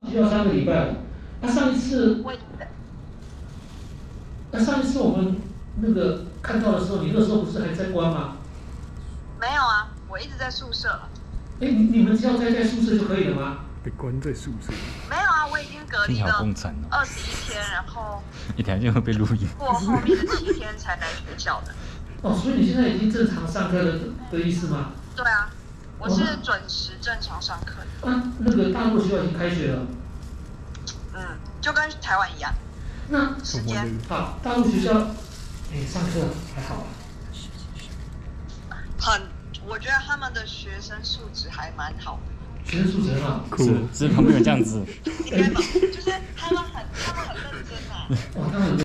就要3个礼拜了。上一次我们那个看到的时候，你那时候不是还在关吗？ 没有啊，我一直在宿舍了。 你们只要待在宿舍就可以了吗？ 被关在宿舍？ 没有啊，我已经隔离了21天，然后一天就会被录音。 过后面的7天才来学校的。 所以你现在已经正常上课的意思吗？ 对啊，我是准时正常上课的。 那个大陆学校已经开学了。 就跟台湾一样。 那时间好，大陆学校，上课还好啊。 我觉得他们的学生素质还蛮好的。 学生素质很好， 是旁边有这样子。 应该吧，就是他们很认真啊。 他们。